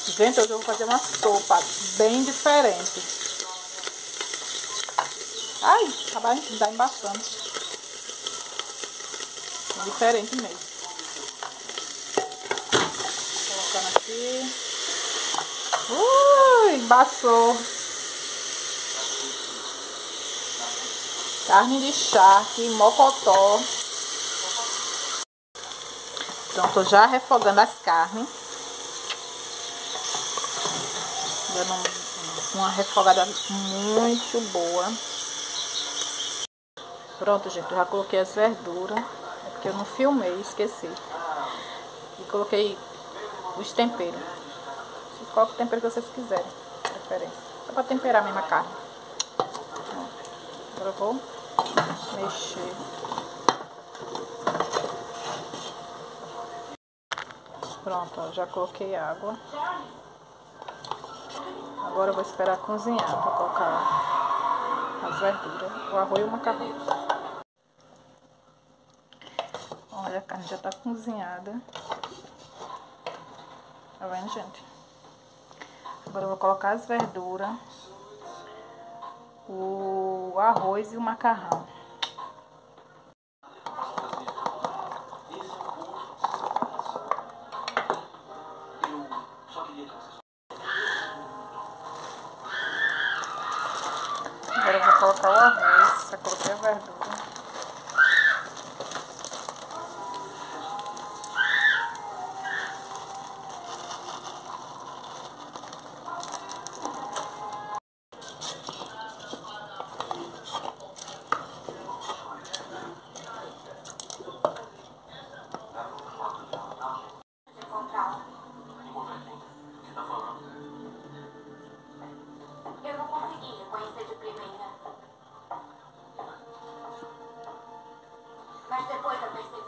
Gente, hoje eu vou fazer uma sopa bem diferente. Ai, acaba de embaçando. É diferente mesmo. Colocando aqui. Embaçou. Carne de charque, mocotó. Então, tô já refogando as carnes. Dando uma refogada muito boa. Pronto, gente, eu já coloquei as verduras. É porque eu não filmei, esqueci. E coloquei os temperos. Vocês colocam o tempero que vocês quiserem, preferência. Só pra temperar mesmo a carne. Agora eu vou mexer. Pronto, ó, já coloquei água. Agora eu vou esperar cozinhar para colocar as verduras, o arroz e o macarrão. Olha, a carne já tá cozinhada. Tá vendo, gente? Agora eu vou colocar as verduras, o arroz e o macarrão. Agora eu vou colocar o arroz, já coloquei a verdura. Eu não consegui reconhecer de primeira. Mas depois eu percebi.